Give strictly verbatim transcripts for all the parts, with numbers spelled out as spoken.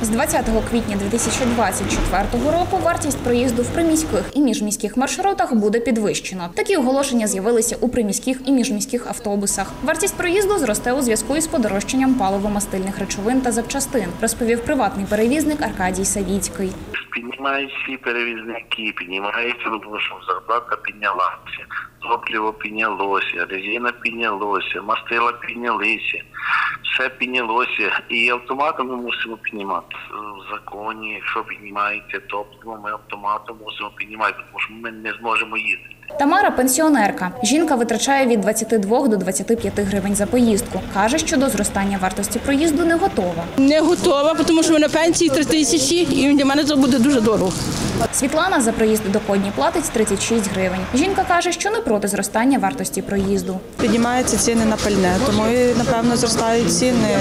З двадцятого квітня дві тисячі двадцять четвертого року вартість проїзду в приміських і міжміських маршрутах буде підвищено. Такі оголошення з'явилися у приміських і міжміських автобусах. Вартість проїзду зросте у зв'язку із подорожчанням паливо-мастильних речовин та запчастин, розповів приватний перевізник Аркадій Савіцький. Піднімають всі перевізники, піднімається, тому що зарплата піднялася, топливо піднялося, резина піднялося, мастила піднялися, все піднялося. І автоматом ми мусимо піднімати. В законі, якщо піднімається топливо, ми автоматом мусимо піднімати, тому що ми не зможемо їздити. Тамара – пенсіонерка. Жінка витрачає від двадцяти двох до двадцяти п'яти гривень за поїздку. Каже, що до зростання вартості проїзду не готова. Не готова, тому що в мене пенсії три тисячі і для мене це буде дуже дорого. Світлана за проїзд до Кодні платить тридцять шість гривень. Жінка каже, що не проти зростання вартості проїзду. Піднімаються ціни на пальне, тому, напевно, зростають ціни.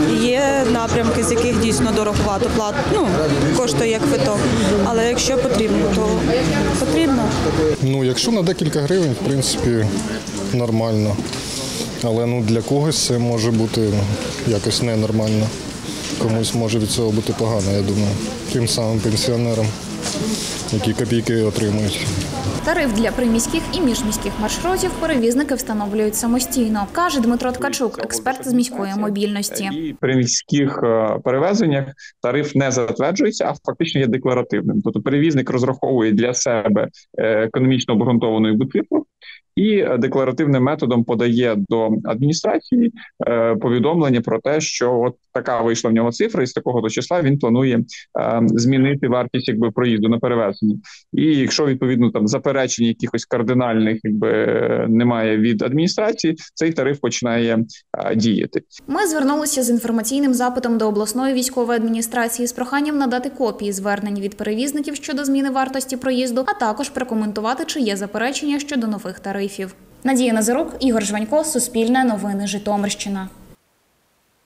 Є напрямки, з яких дійсно дороговато плат, ну, коштує як квиток. Але якщо потрібно, то потрібно. Ну, якщо на декілька гривень, в принципі, нормально. Але ну, для когось це може бути якось ненормально. Комусь може від цього бути погано, я думаю. Тим самим пенсіонерам, які копійки отримують. Тариф для приміських і міжміських маршрутів перевізники встановлюють самостійно, каже Дмитро Ткачук, експерт з міської мобільності. І при міських перевезеннях тариф не затверджується, а фактично є декларативним. Тобто перевізник розраховує для себе економічно обґрунтовану цифру і декларативним методом подає до адміністрації повідомлення про те, що от така вийшла в нього цифра, і з такого до числа він планує змінити вартість якби проїзду на перевезення. І якщо відповідно там заперечень якихось кардинальних якби немає від адміністрації, цей тариф починає а, діяти. Ми звернулися з інформаційним запитом до обласної військової адміністрації з проханням надати копії звернень від перевізників щодо зміни вартості проїзду, а також прокоментувати, чи є заперечення щодо нових тарифів. Надія Назарук, Ігор Жванько, Суспільне новини, Житомирщина.